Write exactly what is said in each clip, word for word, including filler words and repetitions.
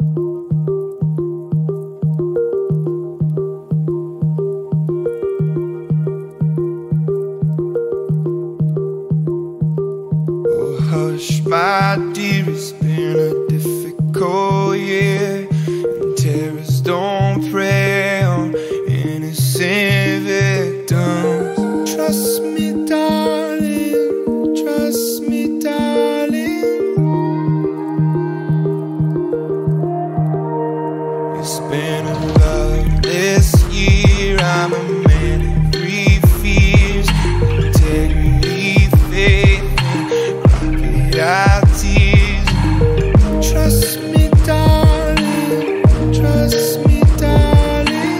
Oh, hush, my dear, it's been a difficult year, and terrorists don't prey on innocent victims. Trust me, darling, trust me, darling. It's been a loveless year. I'm a man of three fears: integrity, faith, and crocodile tears. Trust me, darling, trust me, darling.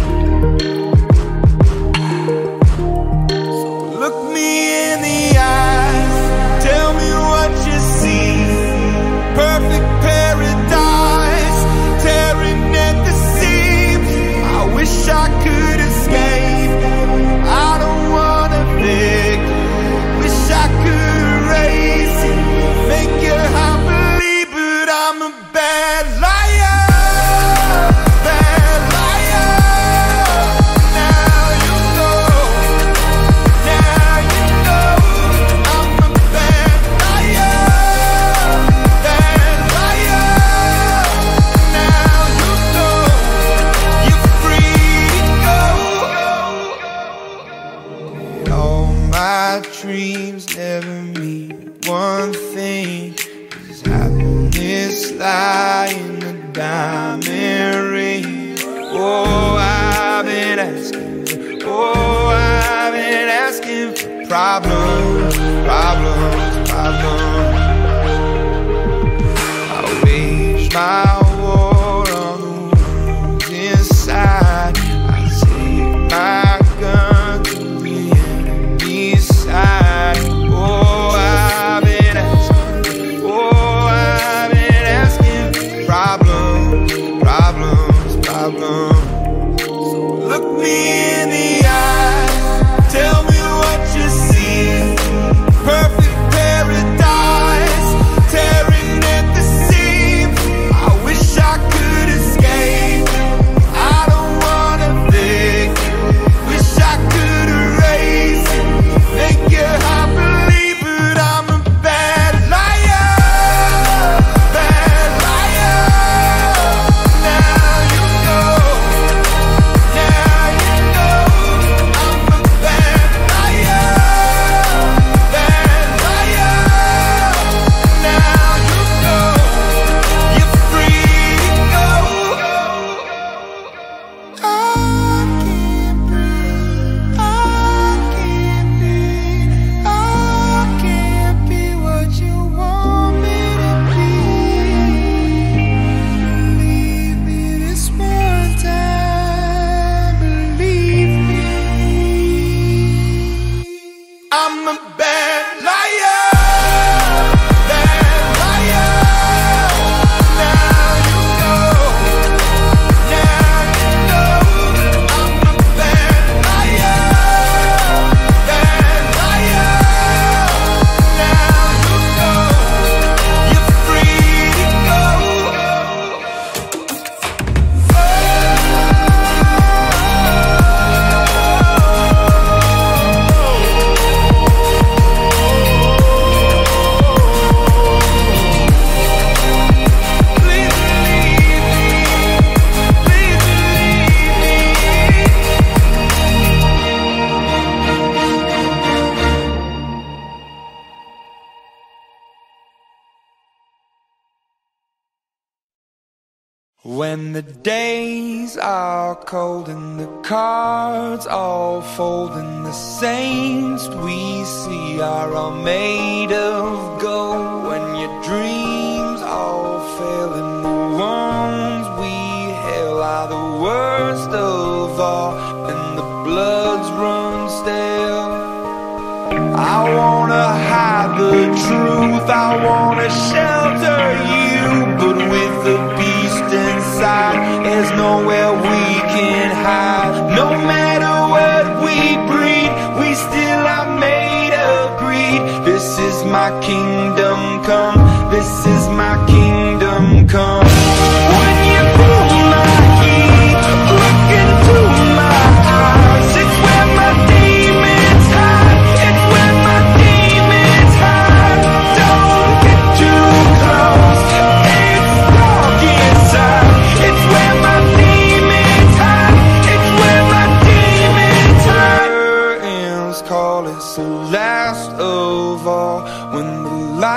So look me in the eyes, tell me what you see. Perfect paradise, tearing at the seams. I wish I could escape. I don't wanna beg. Wish I could erase it, make your heart believe, but I'm a bad liar, bad liar. Now you know, now you know, I'm a bad liar, bad liar. Now you know, you're free to go. All my dreams never mean one thing, 'cause happiness lie in the diamond ring. Oh, I've been asking, oh, I've been asking for problems, problems, problems. I wage my war on the wounds inside. I take my gun to the enemy's side. Oh, I've been asking, oh, I've been asking for problems, problems, problems. Look me in the eye, tell me what you see. Perfect paradise, tearing at the seams. I wish I could escape. I don't wanna beg. Wish I could erase it, make your heart believe, but I'm a bad liar, bad liar. Now you know, now you know, I'm a bad liar, bad liar. Now you know, you're free to go. I can't breathe, I can't be, I can't be what you want me to be. Believe me this one time, believe me. I'm a bad liar, bad liar. Now you know, now you know, I'm a bad liar, bad liar. Now you know, you're free to go. Please believe me, please believe me. When the days are cold and the cards all fold, and the saints we see are all made of gold. When your dreams all fail and the ones we hail are the worst of all, and the bloods run stale. I wanna hide the truth, I wanna shelter you, but with the beast inside, there's nowhere we can hide. No matter what we breed, we still are made of greed. This is my kingdom come, this is my kingdom come.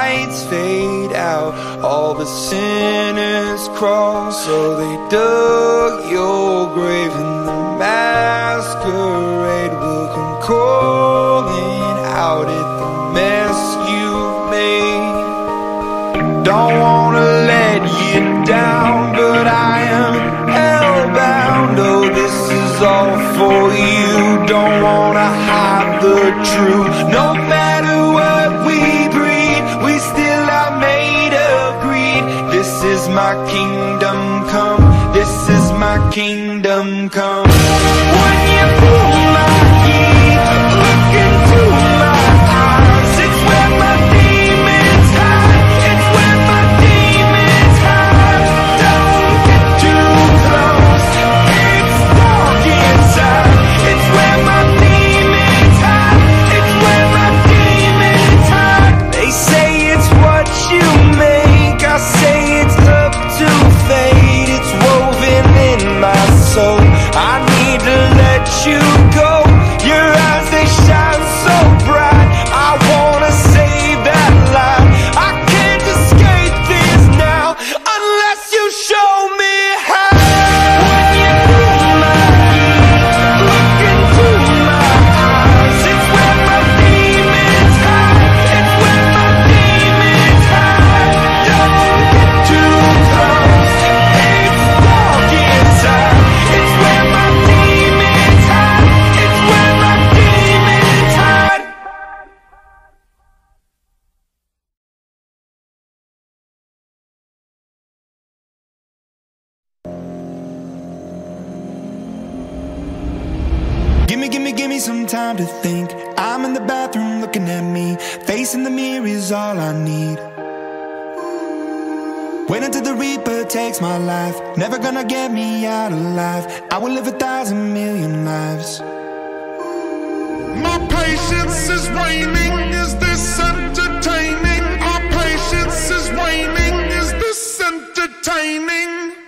lights fade out, all the sinners crawl. So they dug your grave and the masquerade will come calling out at the mess you've made. Don't wanna let you down, but I am hellbound. Oh, this is all for you. Don't wanna hide the truth. No matter what we breed, we still are made of greed. This is my kingdom come. This is my kingdom come. When you pull my key, look into my eyes. It's where my demons hide. It's where my demons hide. Don't get too close. It's dark inside. It's where my demons hide. It's where my demons hide. They say it's what you make. I say it's up to fate. It's woven in my soul. I need to let you go. Your eyes, they shine so bright. I wanna save that light. I can't escape this now unless you show me how. When you pull my key, look into my eyes. It's where my demons hide. It's where my demons hide. Don't get too close. It's dark inside. It's where my demons hide. It's where my demons hide. Gimme, gimme, gimme some time to think. I'm in the bathroom looking at me. Facing the mirror is all I need. Wait until the Reaper takes my life. Never gonna get me out alive. I will live a thousand million lives. My patience is waning, is this entertaining? Our patience is waning, is this entertaining?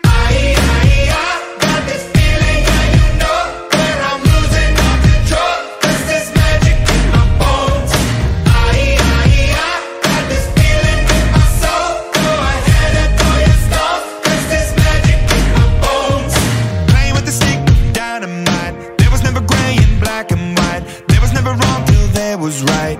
Was right.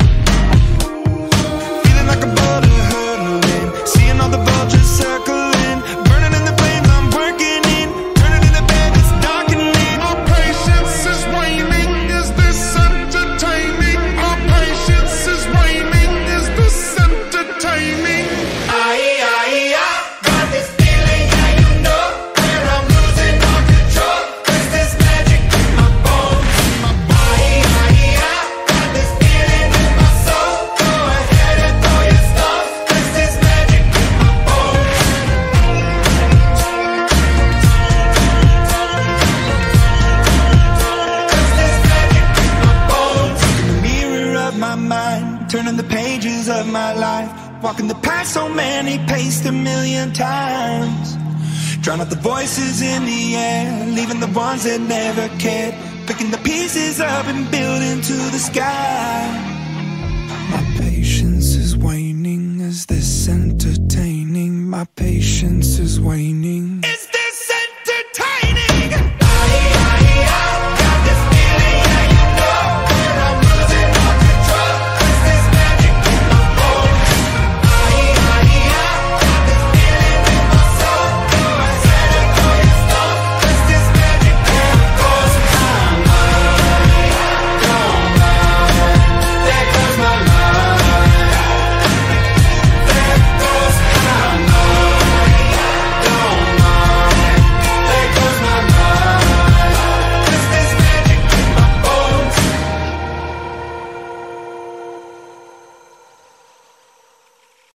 Feeling like a boulder hurtling, seeing all the vultures circling, burning in the flames I'm working in, turning in the bed it's darkening. Our patience is waning, is this entertaining? Our patience is waning, is this entertaining? Aye, aye, I got this feeling, yeah, you know, where I'm losing all control. Cause there's magic in my bones. Aye, aye, I got this feeling in my soul. Go ahead and throw your stones. Cause there's magic in my bones. Cause there's magic in my bones. In the mirror of my mind, turning the pages of my life, walking the path so many paced a million times. Drown out the voices in the air, leaving the ones that never cared, picking the pieces up and building to the sky.